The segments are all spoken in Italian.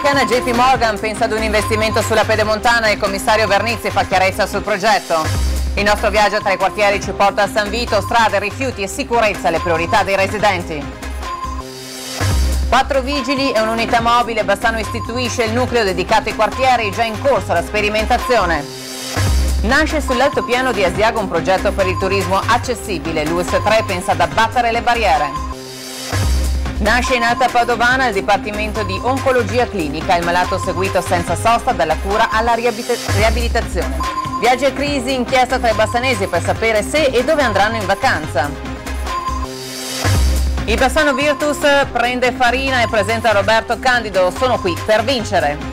americana JP Morgan pensa ad un investimento sulla Pedemontana e il commissario Vernizzi fa chiarezza sul progetto. Il nostro viaggio tra i quartieri ci porta a San Vito, strade, rifiuti e sicurezza, le priorità dei residenti. 4 vigili e un'unità mobile, Bassano istituisce il nucleo dedicato ai quartieri, già in corso la sperimentazione. Nasce sull'altopiano di Asiago un progetto per il turismo accessibile, l'US3 pensa ad abbattere le barriere. Nasce in Alta Padovana il Dipartimento di Oncologia Clinica, il malato seguito senza sosta dalla cura alla riabilitazione. Viaggi e crisi, inchiesta tra i bassanesi per sapere se e dove andranno in vacanza. Il Bassano Virtus prende Farina e presenta Roberto Candido, sono qui per vincere.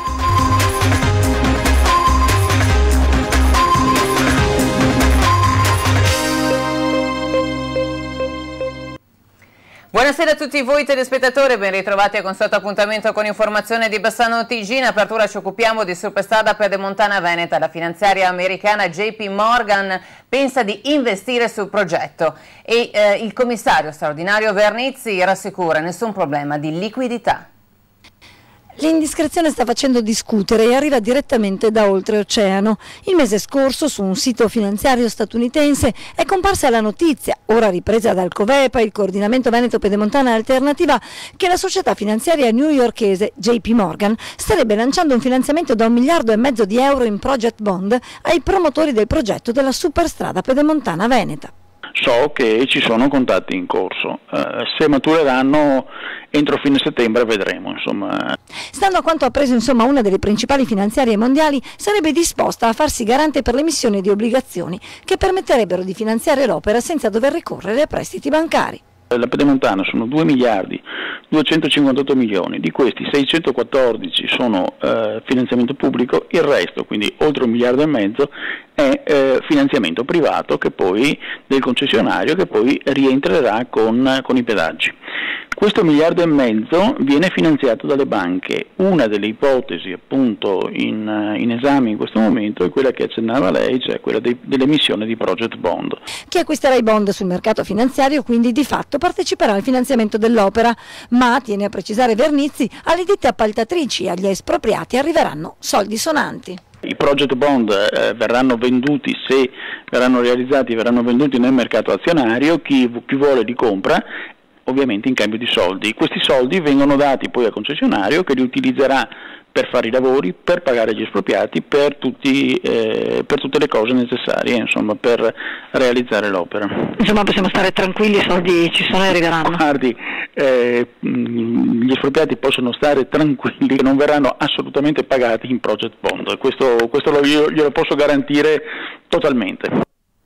Buonasera a tutti voi telespettatori, ben ritrovati a consueto appuntamento con informazione di Bassano TG. In apertura ci occupiamo di Superstrada Pedemontana Veneta. La finanziaria americana JP Morgan pensa di investire sul progetto e il commissario straordinario Vernizzi rassicura nessun problema di liquidità. L'indiscrezione sta facendo discutere e arriva direttamente da oltreoceano. Il mese scorso su un sito finanziario statunitense è comparsa la notizia, ora ripresa dal Covepa, il coordinamento Veneto Pedemontana Alternativa, che la società finanziaria newyorkese JP Morgan starebbe lanciando un finanziamento da 1,5 miliardi di euro in project bond ai promotori del progetto della Superstrada Pedemontana Veneta. So che ci sono contatti in corso, se matureranno entro fine settembre vedremo, insomma. Stando a quanto ha preso una delle principali finanziarie mondiali, sarebbe disposta a farsi garante per l'emissione di obbligazioni che permetterebbero di finanziare l'opera senza dover ricorrere a prestiti bancari. La Pedemontana sono 2 miliardi 258 milioni, di questi 614 sono finanziamento pubblico, il resto, quindi oltre 1,5 miliardi, è finanziamento privato che poi, del concessionario, che poi rientrerà con i pedaggi. Questo 1,5 miliardi viene finanziato dalle banche. Una delle ipotesi appunto in esame in questo momento è quella che accennava lei, cioè quella dell'emissione di project bond. Chi acquisterà i bond sul mercato finanziario quindi di fatto parteciperà al finanziamento dell'opera, ma, tiene a precisare Vernizzi, alle ditte appaltatrici e agli espropriati arriveranno soldi sonanti. I project bond verranno venduti, se verranno realizzati, verranno venduti nel mercato azionario, chi vuole li compra, ovviamente in cambio di soldi. Questi soldi vengono dati poi al concessionario che li utilizzerà per fare i lavori, per pagare gli espropriati, per tutte le cose necessarie, insomma, per realizzare l'opera. Insomma, possiamo stare tranquilli, i soldi ci sono e arriveranno. Guardi, gli espropriati possono stare tranquilli che non verranno assolutamente pagati in project bond, questo io glielo posso garantire totalmente.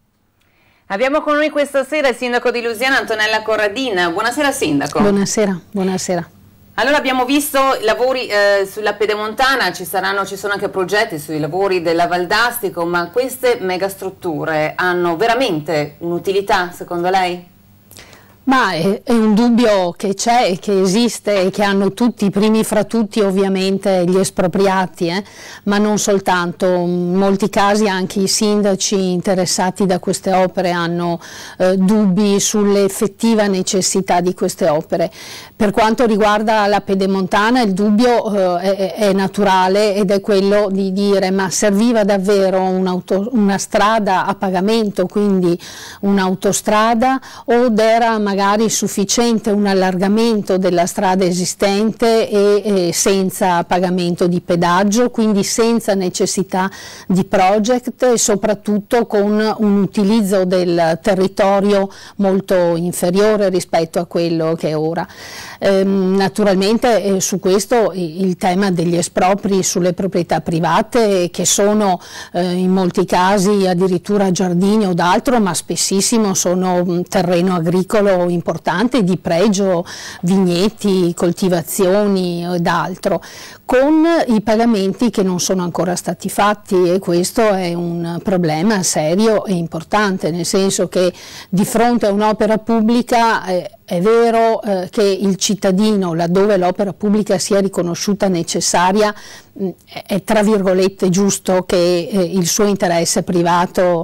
Abbiamo con noi questa sera il sindaco di Lusiana, Antonella Corradina. Buonasera sindaco. Buonasera, buonasera. Allora abbiamo visto i lavori sulla Pedemontana, ci sono anche progetti sui lavori della Valdastico, ma queste megastrutture hanno veramente un'utilità secondo lei? Ma è un dubbio che c'è, che esiste e che hanno tutti, i primi fra tutti ovviamente gli espropriati, ma non soltanto. In molti casi anche i sindaci interessati da queste opere hanno dubbi sull'effettiva necessità di queste opere. Per quanto riguarda la Pedemontana il dubbio è naturale ed è quello di dire: ma serviva davvero una strada a pagamento, quindi un'autostrada, o era magari sufficiente un allargamento della strada esistente e senza pagamento di pedaggio, quindi senza necessità di project e soprattutto con un utilizzo del territorio molto inferiore rispetto a quello che è ora. Naturalmente su questo il tema degli espropri sulle proprietà private, che sono in molti casi addirittura giardini o d'altro, ma spessissimo sono terreno agricolo importante di pregio, vigneti, coltivazioni ed altro, con i pagamenti che non sono ancora stati fatti, e questo è un problema serio e importante, nel senso che di fronte a un'opera pubblica è vero che il cittadino, laddove l'opera pubblica sia riconosciuta necessaria, è tra virgolette giusto che il suo interesse privato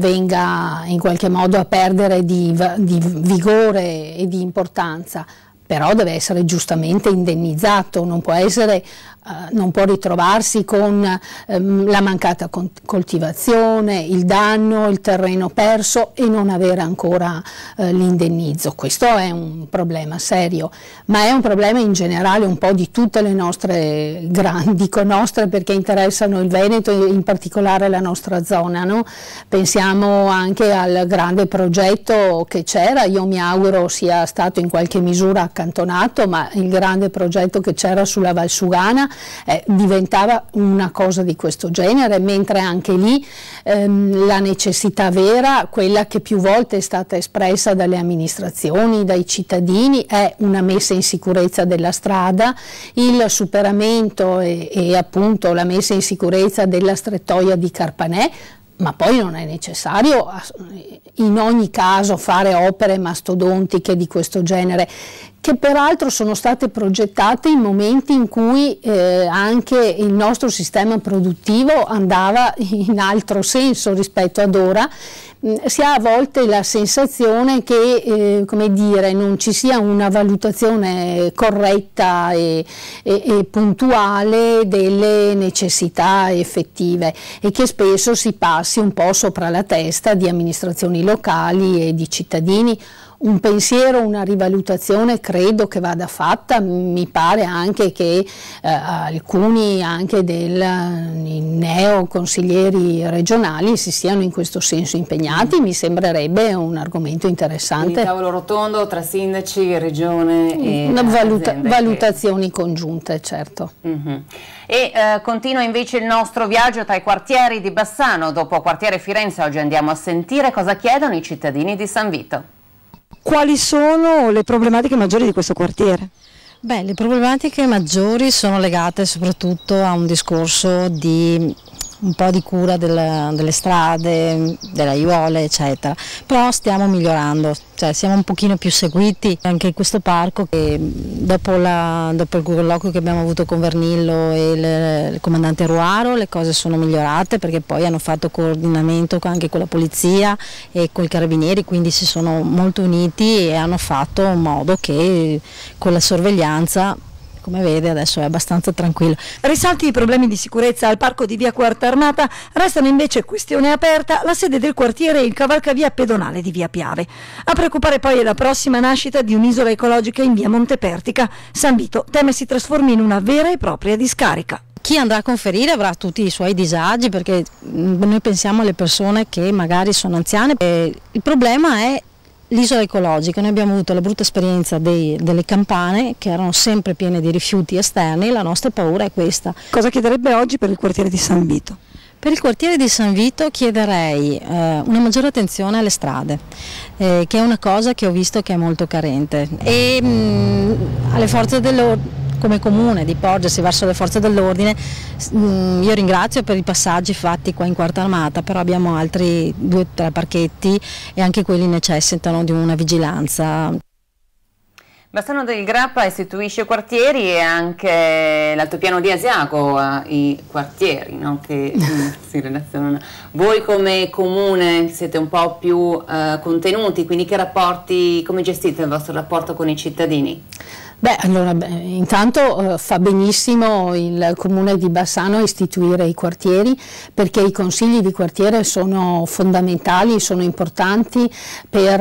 venga in qualche modo a perdere di vigore e di importanza. però deve essere giustamente indennizzato, non può essere non può ritrovarsi con la mancata coltivazione, il danno, il terreno perso e non avere ancora l'indennizzo. Questo è un problema serio, ma è un problema in generale un po' di tutte le nostre dico nostre perché interessano il Veneto e in particolare la nostra zona, no? Pensiamo anche al grande progetto che c'era, io mi auguro sia stato in qualche misura accantonato, ma il grande progetto che c'era sulla Valsugana diventava una cosa di questo genere, mentre anche lì la necessità vera, quella che più volte è stata espressa dalle amministrazioni, dai cittadini, è una messa in sicurezza della strada, il superamento e appunto la messa in sicurezza della strettoia di Carpanè, ma poi non è necessario in ogni caso fare opere mastodontiche di questo genere, che peraltro sono state progettate in momenti in cui anche il nostro sistema produttivo andava in altro senso rispetto ad ora. Si ha a volte la sensazione che come dire, non ci sia una valutazione corretta e puntuale delle necessità effettive e che spesso si passi un po' sopra la testa di amministrazioni locali e di cittadini. Un pensiero, una rivalutazione credo che vada fatta, mi pare anche che alcuni anche dei neoconsiglieri regionali si siano in questo senso impegnati, mi sembrerebbe un argomento interessante. Quindi tavolo rotondo tra sindaci, regione e valutazioni congiunte, certo. E continua invece il nostro viaggio tra i quartieri di Bassano. Dopo quartiere Firenze oggi andiamo a sentire cosa chiedono i cittadini di San Vito. Quali sono le problematiche maggiori di questo quartiere? Beh, le problematiche maggiori sono legate soprattutto a un discorso di un po' di cura delle strade, delle aiuole, eccetera. Però stiamo migliorando, cioè siamo un pochino più seguiti anche in questo parco che dopo il colloquio che abbiamo avuto con Vernillo e il comandante Ruaro le cose sono migliorate perché poi hanno fatto coordinamento anche con la polizia e con i carabinieri, quindi si sono molto uniti e hanno fatto in modo che con la sorveglianza, come vede, adesso è abbastanza tranquillo. Risalti i problemi di sicurezza al parco di via Quarta Armata, restano invece questione aperta la sede del quartiere e il cavalcavia pedonale di via Piave. A preoccupare poi è la prossima nascita di un'isola ecologica in via Montepertica. San Vito teme si trasformi in una vera e propria discarica. Chi andrà a conferire avrà tutti i suoi disagi perché noi pensiamo alle persone che magari sono anziane. Il problema è l'isola ecologica. Noi abbiamo avuto la brutta esperienza delle campane che erano sempre piene di rifiuti esterni, la nostra paura è questa. Cosa chiederebbe oggi per il quartiere di San Vito? Per il quartiere di San Vito chiederei una maggiore attenzione alle strade, che è una cosa che ho visto che è molto carente, e alle forze dell'ordine, come comune di porgersi verso le forze dell'ordine. Io ringrazio per i passaggi fatti qua in Quarta Armata, però abbiamo altri 2 o 3 parchetti e anche quelli necessitano di una vigilanza. Bassano del Grappa istituisce quartieri e anche l'altopiano di Asiago ha i quartieri, no? Che si relazionano. Voi come comune siete un po' più contenuti, quindi che rapporti, come gestite il vostro rapporto con i cittadini? Beh, allora, intanto fa benissimo il Comune di Bassano a istituire i quartieri, perché i consigli di quartiere sono fondamentali, sono importanti per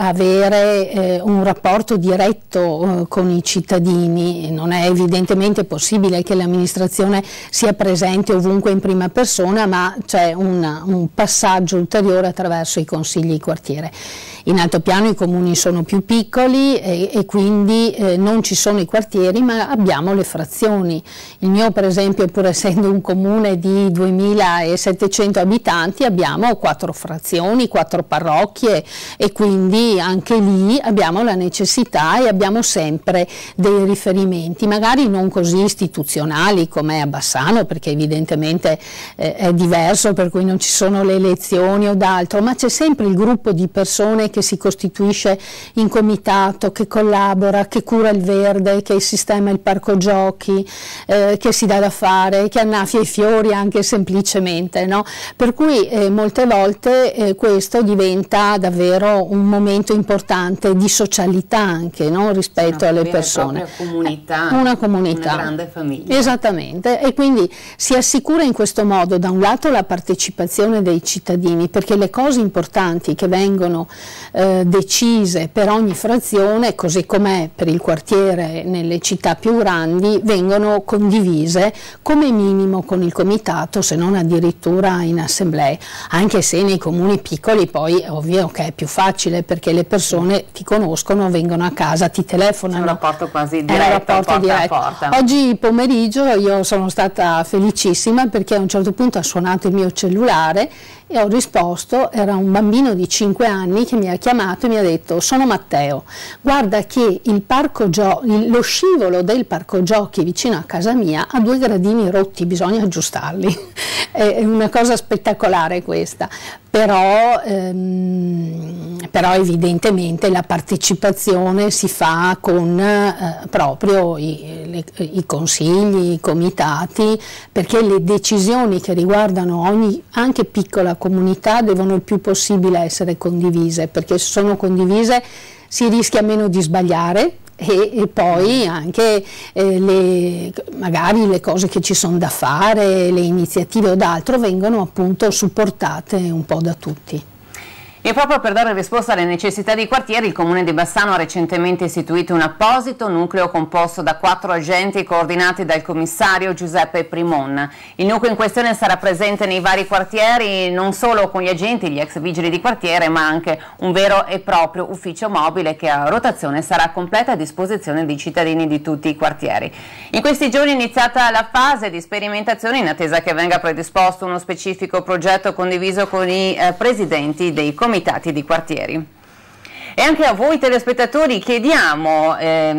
avere un rapporto diretto con i cittadini. Non è evidentemente possibile che l'amministrazione sia presente ovunque in prima persona, ma c'è un passaggio ulteriore attraverso i consigli di quartiere. In altopiano i comuni sono più piccoli e quindi non ci sono i quartieri, ma abbiamo le frazioni. Il mio, per esempio, pur essendo un comune di 2700 abitanti, abbiamo 4 frazioni, 4 parrocchie, e quindi anche lì abbiamo la necessità e abbiamo sempre dei riferimenti, magari non così istituzionali come a Bassano, perché evidentemente è diverso, per cui non ci sono le elezioni o d'altro, ma c'è sempre il gruppo di persone che si costituisce in comitato, che collabora, che cura il verde, che sistema il parco giochi, che si dà da fare, che annaffia i fiori anche semplicemente, no? Per cui molte volte questo diventa davvero un momento importante di socialità anche, no? Rispetto alle persone. Una comunità, una grande famiglia. Esattamente, e quindi si assicura in questo modo da un lato la partecipazione dei cittadini, perché le cose importanti che vengono decise per ogni frazione, così come per il quartiere nelle città più grandi, vengono condivise come minimo con il comitato, se non addirittura in assemblee, anche se nei comuni piccoli poi è ovvio che è più facile, perché le persone ti conoscono, vengono a casa, ti telefonano. È un rapporto quasi diretto, porta a porta. Oggi pomeriggio io sono stata felicissima perché a un certo punto ha suonato il mio cellulare e ho risposto, era un bambino di 5 anni che mi ha chiamato e mi ha detto: sono Matteo, guarda che lo scivolo del parco giochi vicino a casa mia ha 2 gradini rotti, bisogna aggiustarli. È una cosa spettacolare questa, però evidentemente la partecipazione si fa con proprio i consigli, i comitati, perché le decisioni che riguardano ogni anche piccola comunità devono il più possibile essere condivise, perché se sono condivise si rischia meno di sbagliare. E poi anche magari le cose che ci sono da fare, le iniziative o d'altro vengono appunto supportate un po' da tutti. E proprio per dare risposta alle necessità dei quartieri, il Comune di Bassano ha recentemente istituito un apposito nucleo composto da 4 agenti coordinati dal commissario Giuseppe Primon. Il nucleo in questione sarà presente nei vari quartieri non solo con gli agenti, gli ex vigili di quartiere, ma anche un vero e proprio ufficio mobile che a rotazione sarà completa a disposizione dei cittadini di tutti i quartieri. In questi giorni è iniziata la fase di sperimentazione in attesa che venga predisposto uno specifico progetto condiviso con i presidenti dei comitati di quartieri. E anche a voi telespettatori chiediamo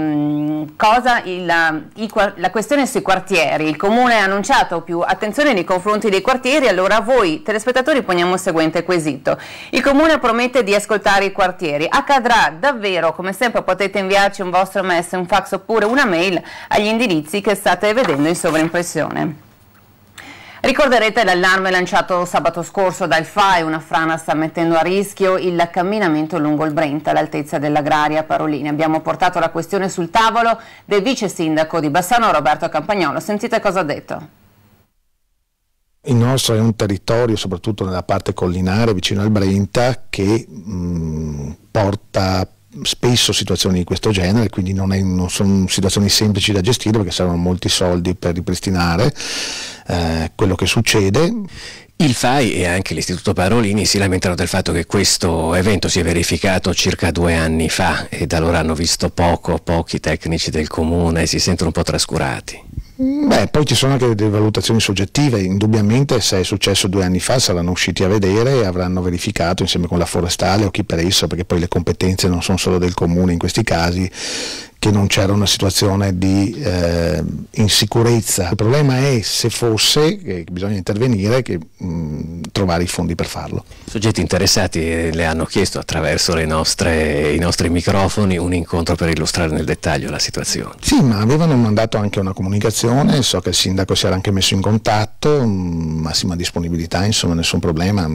la questione sui quartieri. Il Comune ha annunciato più attenzione nei confronti dei quartieri, allora a voi telespettatori poniamo il seguente quesito. Il Comune promette di ascoltare i quartieri. Accadrà davvero? Come sempre potete inviarci un vostro messaggio, un fax oppure una mail agli indirizzi che state vedendo in sovraimpressione. Ricorderete l'allarme lanciato sabato scorso dal FAI, una frana sta mettendo a rischio il camminamento lungo il Brenta all'altezza dell'Agraria Parolini. Abbiamo portato la questione sul tavolo del vice sindaco di Bassano Roberto Campagnolo. Sentite cosa ha detto. Il nostro è un territorio, soprattutto nella parte collinare vicino al Brenta, che porta spesso situazioni di questo genere, quindi non sono situazioni semplici da gestire perché servono molti soldi per ripristinare quello che succede. Il FAI e anche l'Istituto Parolini si lamentano del fatto che questo evento si è verificato circa 2 anni fa e da allora hanno visto pochi tecnici del comune e si sentono un po' trascurati. Beh, poi ci sono anche delle valutazioni soggettive, indubbiamente se è successo 2 anni fa saranno usciti a vedere e avranno verificato insieme con la forestale o chi per esso, perché poi le competenze non sono solo del comune in questi casi, che non c'era una situazione di insicurezza. Il problema è, se fosse, che bisogna intervenire, trovare i fondi per farlo. Soggetti interessati le hanno chiesto attraverso i nostri microfoni un incontro per illustrare nel dettaglio la situazione. Sì, ma avevano mandato anche una comunicazione, so che il sindaco si era anche messo in contatto, massima disponibilità, insomma nessun problema.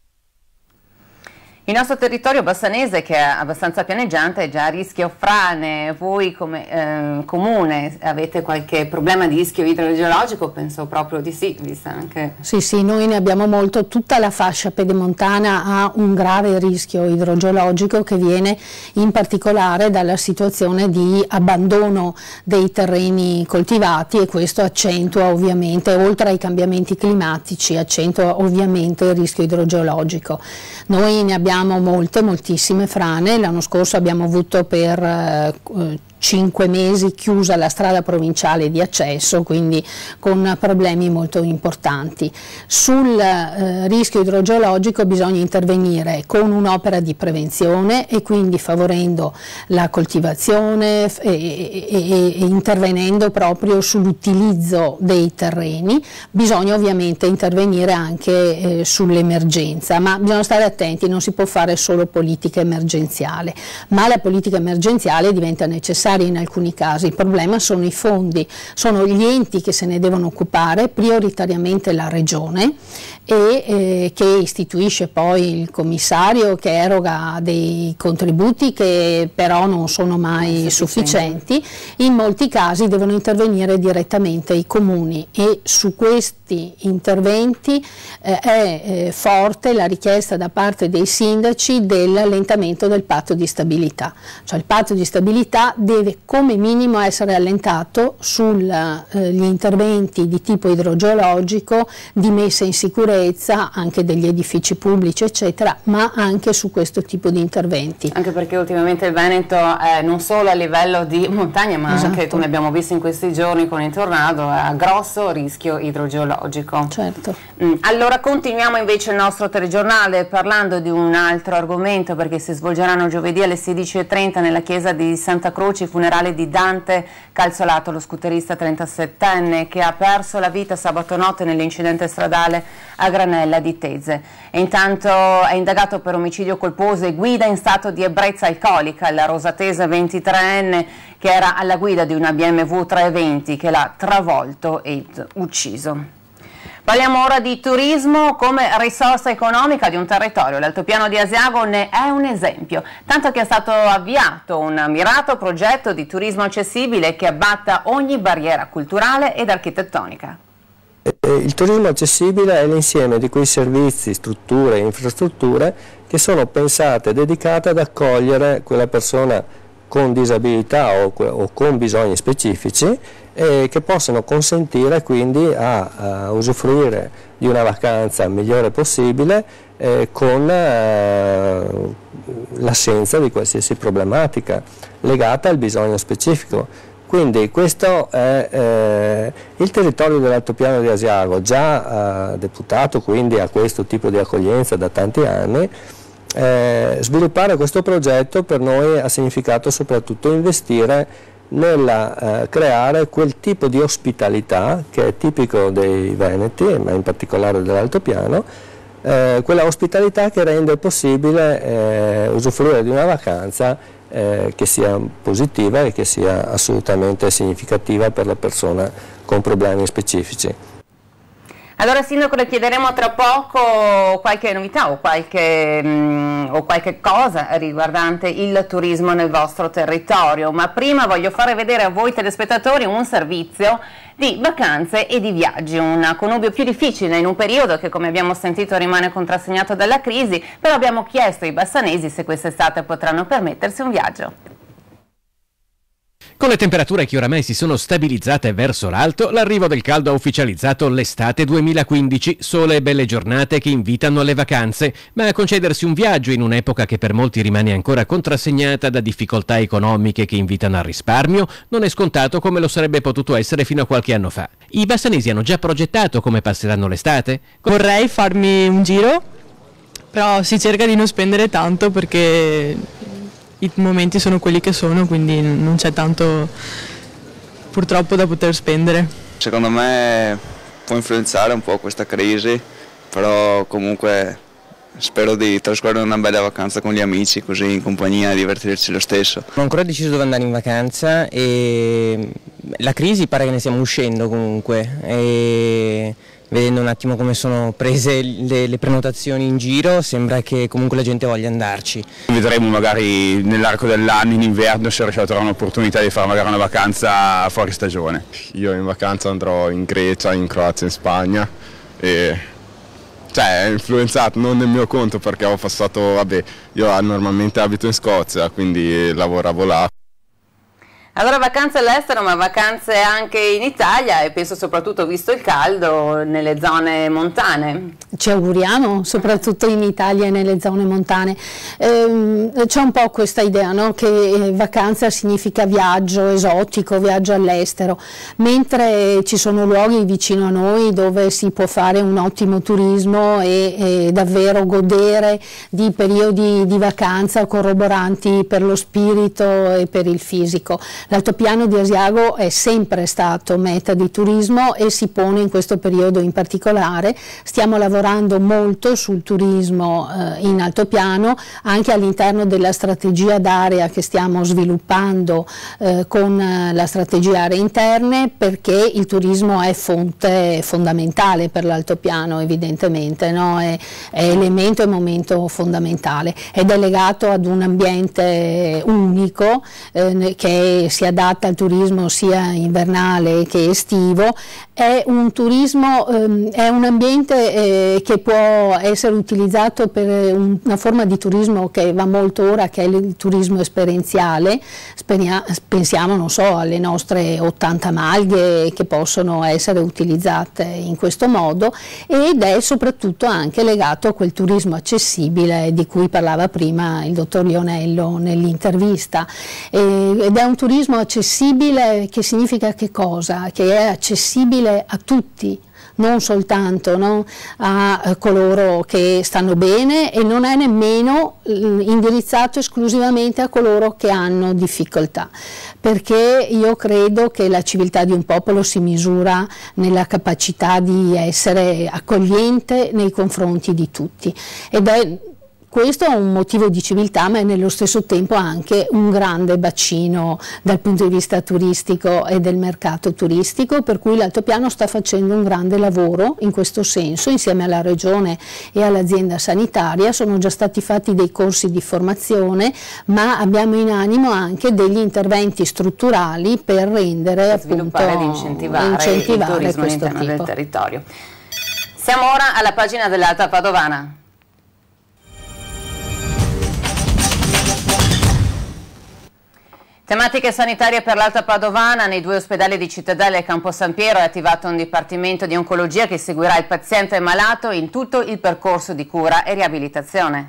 Il nostro territorio bassanese, che è abbastanza pianeggiante, è già a rischio frane. Voi come comune avete qualche problema di rischio idrogeologico? Penso proprio di sì, vista anche... Sì, noi ne abbiamo molto. Tutta la fascia pedemontana ha un grave rischio idrogeologico che viene in particolare dalla situazione di abbandono dei terreni coltivati, e questo accentua ovviamente, oltre ai cambiamenti climatici, accentua ovviamente il rischio idrogeologico. Noi ne abbiamo moltissime frane. L'anno scorso abbiamo avuto per 5 mesi chiusa la strada provinciale di accesso, quindi con problemi molto importanti. Sul rischio idrogeologico bisogna intervenire con un'opera di prevenzione e quindi favorendo la coltivazione e intervenendo proprio sull'utilizzo dei terreni. Bisogna ovviamente intervenire anche sull'emergenza, ma bisogna stare attenti, non si può fare solo politica emergenziale, ma la politica emergenziale diventa necessaria in alcuni casi. Il problema sono i fondi, sono gli enti che se ne devono occupare, prioritariamente la Regione, e che istituisce poi il commissario, che eroga dei contributi che però non sono mai sufficienti. In molti casi devono intervenire direttamente i comuni, e su questi interventi è forte la richiesta da parte dei sindaci dell'allentamento del patto di stabilità. Cioè il patto di stabilità deve come minimo essere allentato sugli interventi di tipo idrogeologico, di messa in sicurezza anche degli edifici pubblici eccetera, ma anche su questo tipo di interventi. Anche perché ultimamente il Veneto non solo a livello di montagna, ma anche, come abbiamo visto in questi giorni con il tornado, ha grosso rischio idrogeologico. Certo. Allora continuiamo invece il nostro telegiornale parlando di un altro argomento, perché si svolgeranno giovedì alle 16:30 nella chiesa di Santa Croce i funerali di Dante Calzolato, lo scooterista 37enne che ha perso la vita sabato notte nell'incidente stradale a Granella di Tese. E intanto è indagato per omicidio colposo e guida in stato di ebbrezza alcolica il rosatese 23enne che era alla guida di una BMW 320 che l'ha travolto ed ucciso. Parliamo ora di turismo come risorsa economica di un territorio. L'altopiano di Asiago ne è un esempio, tanto che è stato avviato un mirato progetto di turismo accessibile che abbatta ogni barriera culturale ed architettonica. Il turismo accessibile è l'insieme di quei servizi, strutture e infrastrutture che sono pensate e dedicate ad accogliere quella persona con disabilità o con bisogni specifici, e che possono consentire quindi a usufruire di una vacanza migliore possibile con l'assenza di qualsiasi problematica legata al bisogno specifico. Quindi questo è il territorio dell'Altopiano di Asiago, già deputato quindi a questo tipo di accoglienza da tanti anni. Sviluppare questo progetto per noi ha significato soprattutto investire nel creare quel tipo di ospitalità che è tipico dei Veneti, ma in particolare dell'Altopiano, quella ospitalità che rende possibile usufruire di una vacanza che sia positiva e che sia assolutamente significativa per la persona con problemi specifici. Allora Sindaco, le chiederemo tra poco qualche novità o qualche cosa riguardante il turismo nel vostro territorio, ma prima voglio fare vedere a voi telespettatori un servizio di vacanze e di viaggi, un connubio più difficile in un periodo che, come abbiamo sentito, rimane contrassegnato dalla crisi, però abbiamo chiesto ai bassanesi se quest'estate potranno permettersi un viaggio. Con le temperature che oramai si sono stabilizzate verso l'alto, l'arrivo del caldo ha ufficializzato l'estate 2015, sole e belle giornate che invitano alle vacanze, ma a concedersi un viaggio in un'epoca che per molti rimane ancora contrassegnata da difficoltà economiche che invitano al risparmio non è scontato come lo sarebbe potuto essere fino a qualche anno fa. I bassanesi hanno già progettato come passeranno l'estate? Vorrei farmi un giro, però si cerca di non spendere tanto perché i momenti sono quelli che sono, quindi non c'è tanto purtroppo da poter spendere. Secondo me può influenzare un po' questa crisi, però comunque spero di trascorrere una bella vacanza con gli amici, così in compagnia, divertirci lo stesso. Non ho ancora deciso dove andare in vacanza e la crisi pare che ne stiamo uscendo comunque, e vedendo un attimo come sono prese le prenotazioni in giro sembra che comunque la gente voglia andarci. Vedremo magari nell'arco dell'anno, in inverno, se riusciamo a trovare un'opportunità di fare magari una vacanza fuori stagione. Io in vacanza andrò in Grecia, in Croazia, in Spagna, e cioè è influenzato non nel mio conto perché ho passato, io normalmente abito in Scozia, quindi lavoravo là. Allora vacanze all'estero, ma vacanze anche in Italia e penso soprattutto, visto il caldo, nelle zone montane. Ci auguriamo, soprattutto in Italia e nelle zone montane. C'è un po' questa idea, no? Che vacanza significa viaggio esotico, viaggio all'estero, mentre ci sono luoghi vicino a noi dove si può fare un ottimo turismo e davvero godere di periodi di vacanza corroboranti per lo spirito e per il fisico. L'Altopiano di Asiago è sempre stato meta di turismo e si pone in questo periodo in particolare. Stiamo lavorando molto sul turismo in altopiano, anche all'interno della strategia d'area che stiamo sviluppando con la strategia aree interne, perché il turismo è fonte fondamentale per l'altopiano, evidentemente, no? È elemento e momento fondamentale ed è legato ad un ambiente unico che si adatta al turismo sia invernale che estivo. È un turismo, è un ambiente che può essere utilizzato per una forma di turismo che va molto ora, che è il turismo esperienziale. Pensiamo, non so, alle nostre 80 malghe che possono essere utilizzate in questo modo, ed è soprattutto anche legato a quel turismo accessibile di cui parlava prima il dottor Lionello nell'intervista, ed è un turismo accessibile, che significa che cosa? Che è accessibile a tutti, non soltanto, no, a coloro che stanno bene, e non è nemmeno indirizzato esclusivamente a coloro che hanno difficoltà, perché io credo che la civiltà di un popolo si misura nella capacità di essere accogliente nei confronti di tutti, ed è questo è un motivo di civiltà, ma è nello stesso tempo anche un grande bacino dal punto di vista turistico e del mercato turistico, per cui l'Altopiano sta facendo un grande lavoro in questo senso, insieme alla Regione e all'azienda sanitaria. Sono già stati fatti dei corsi di formazione, ma abbiamo in animo anche degli interventi strutturali per rendere, sviluppare ed incentivare il turismo all'interno del territorio. Siamo ora alla pagina dell'Alta Padovana. Tematiche sanitarie per l'Alta Padovana. Nei 2 ospedali di Cittadella e Campo San Piero è attivato un dipartimento di oncologia che seguirà il paziente malato in tutto il percorso di cura e riabilitazione.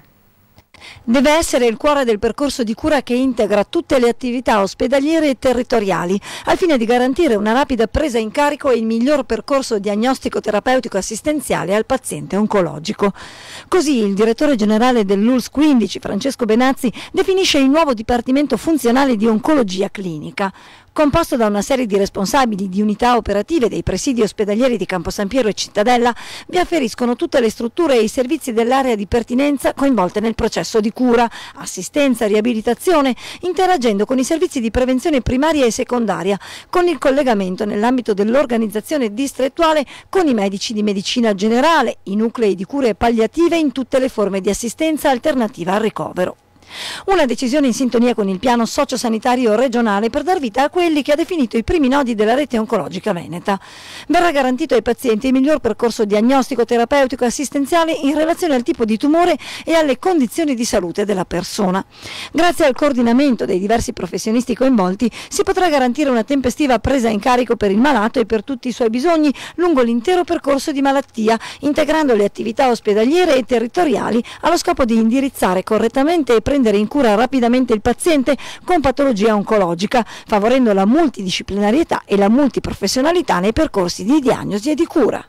Deve essere il cuore del percorso di cura che integra tutte le attività ospedaliere e territoriali, al fine di garantire una rapida presa in carico e il miglior percorso diagnostico terapeutico assistenziale al paziente oncologico. Così il direttore generale dell'ULSS 15, Francesco Benazzi, definisce il nuovo Dipartimento Funzionale di Oncologia Clinica. Composto da una serie di responsabili di unità operative dei presidi ospedalieri di Campo San Piero e Cittadella, vi afferiscono tutte le strutture e i servizi dell'area di pertinenza coinvolte nel processo di cura, assistenza, riabilitazione, interagendo con i servizi di prevenzione primaria e secondaria, con il collegamento nell'ambito dell'organizzazione distrettuale con i medici di medicina generale, i nuclei di cure palliative in tutte le forme di assistenza alternativa al ricovero. Una decisione in sintonia con il piano sociosanitario regionale per dar vita a quelli che ha definito i primi nodi della rete oncologica veneta. Verrà garantito ai pazienti il miglior percorso diagnostico, terapeutico e assistenziale in relazione al tipo di tumore e alle condizioni di salute della persona. Grazie al coordinamento dei diversi professionisti coinvolti si potrà garantire una tempestiva presa in carico per il malato e per tutti i suoi bisogni lungo l'intero percorso di malattia, integrando le attività ospedaliere e territoriali allo scopo di indirizzare correttamente e prendere in cura rapidamente il paziente con patologia oncologica, favorendo la multidisciplinarietà e la multiprofessionalità nei percorsi di diagnosi e di cura.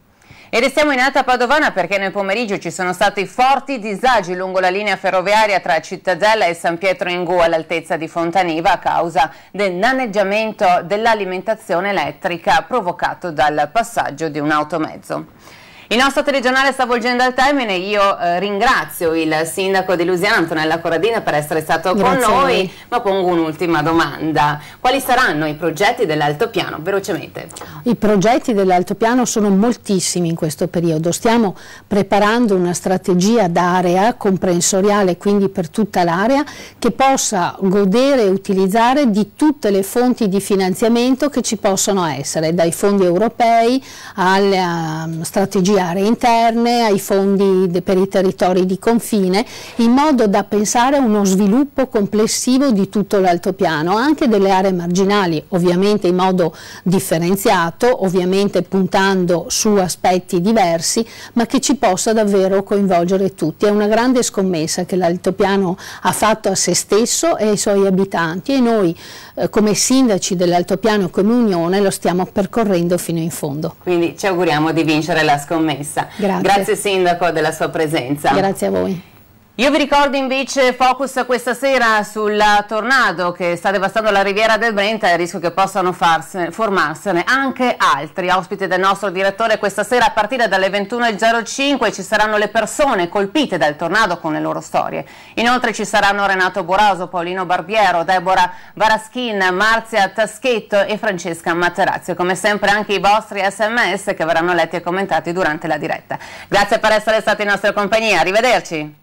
E restiamo in Alta Padovana perché nel pomeriggio ci sono stati forti disagi lungo la linea ferroviaria tra Cittadella e San Pietro Ingù all'altezza di Fontaniva a causa del danneggiamento dell'alimentazione elettrica provocato dal passaggio di un automezzo. Il nostro telegiornale sta volgendo al termine. Io ringrazio il sindaco di Lusiana, Antonella Corradini, per essere stato con noi, ma pongo un'ultima domanda. Quali saranno i progetti dell'Altopiano? Velocemente. I progetti dell'Altopiano sono moltissimi in questo periodo. Stiamo preparando una strategia d'area comprensoriale, quindi per tutta l'area, che possa godere e utilizzare di tutte le fonti di finanziamento che ci possono essere, dai fondi europei alla strategia alle aree interne, ai fondi per i territori di confine, in modo da pensare a uno sviluppo complessivo di tutto l'altopiano, anche delle aree marginali, ovviamente in modo differenziato, ovviamente puntando su aspetti diversi, ma che ci possa davvero coinvolgere tutti. È una grande scommessa che l'altopiano ha fatto a se stesso e ai suoi abitanti, e noi come sindaci dell'altopiano come Unione lo stiamo percorrendo fino in fondo. Quindi ci auguriamo di vincere la scommessa. Grazie Sindaco della sua presenza. Grazie a voi. Io vi ricordo invece focus questa sera sul tornado che sta devastando la riviera del Brenta e il rischio che possano formarsene anche altri. Ospite del nostro direttore questa sera a partire dalle 21:05 ci saranno le persone colpite dal tornado con le loro storie. Inoltre ci saranno Renato Boraso, Paolino Barbiero, Deborah Varaschin, Marzia Taschetto e Francesca Materazzi. Come sempre anche i vostri SMS che verranno letti e commentati durante la diretta. Grazie per essere stati in nostra compagnia, arrivederci.